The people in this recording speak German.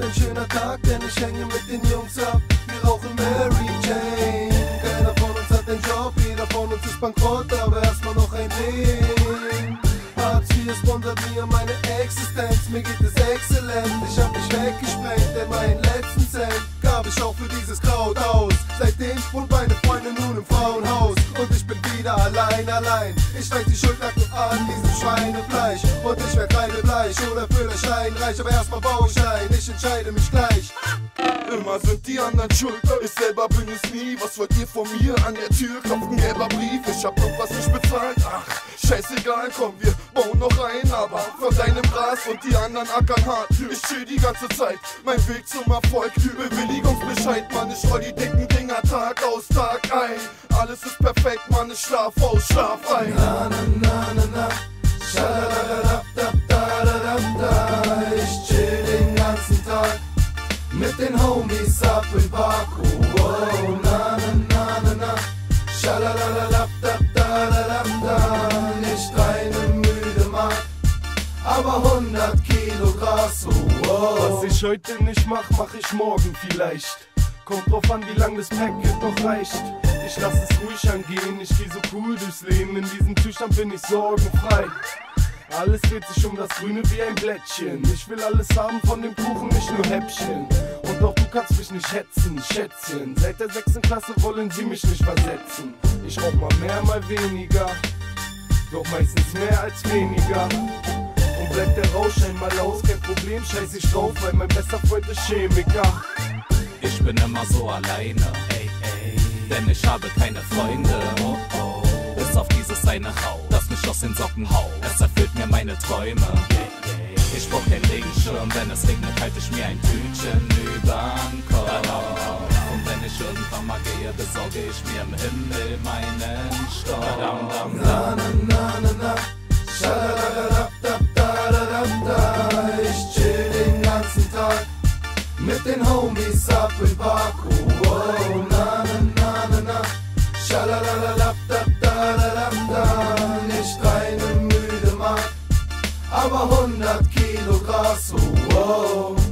ein schöner Tag, denn ich hänge mit den Jungs ab. Wir rauchen Mary Jane. Keiner von uns hat einen Job, jeder von uns ist bankrott, aber erstmal noch ein Ding. Hartz IV sponsert mir meine Existenz, mir geht es exzellent. Ich hab mich weggesprengt, denn meinen letzten Cent gab ich auch für dieses Kraut aus. Seitdem wohnt meine Freundin nun im Frauenhaus und ich bin wieder allein. Ich weiß die Schuld lag nur an diesem Schweinefleisch und ich werd kreidebleich oder für den Schein reich, aber erstmal baue ich ein, ich entscheide mich gleich. Immer sind die anderen schuld, ich selber bin es nie. Was wollt ihr von mir? An der Tür klopft ein gelber Brief. Ich hab irgendwas nicht bezahlt, ach, scheißegal, komm, wir bauen noch ein. Aber von deinem Gras und die anderen ackern hart. Ich chill die ganze Zeit, mein Weg zum Erfolg. Bewilligungsbescheid, Mann, ich roll die dicken Dinger Tag aus, Tag ein. Alles ist perfekt, Mann, ich schlaf aus, schlaf ein. Na na na na na, schalalalalalala. Ich chill den ganzen Tag mit den Homies ab im Park. Oh, na na na na na, schalalalalalala. Nicht eine müde Mark, aber 100 Kilo Gras. Oh. Was ich heute nicht mach ich morgen vielleicht. Kommt drauf an, wie lang das Packet noch reicht. Ich lass es ruhig angehen, ich geh so cool durchs Leben. In diesem Zustand bin ich sorgenfrei. Alles dreht sich um das Grüne wie ein Blättchen. Ich will alles haben von dem Kuchen, nicht nur Häppchen. Und auch du kannst mich nicht hetzen, Schätzchen. Seit der 6. Klasse wollen sie mich nicht versetzen. Ich rauch mal mehr, mal weniger, doch meistens mehr als weniger. Und bleibt der Rausch einmal aus, kein Problem, scheiß ich drauf, weil mein bester Freund ist Chemiker. Ich bin immer so alleine, ey, ey, denn ich habe keine Freunde, oh, oh. Bis auf dieses eine Rauch, das mich aus den Socken haut. Es erfüllt mir meine Träume, ich brauch keinen Regenschirm, wenn es regnet, halte ich mir ein Tütchen übern Kopf. Und wenn ich irgendwann mal gehe, besorge ich mir im Himmel meinen Stoff. Na na na na na, schalalalalalala. Ich chill den ganzen Tag mit den Homies ab im Park. Oh, na na na na na, schalalalalalala. Nicht eine müde Mark, aber 100 Kilo Gras. Oh.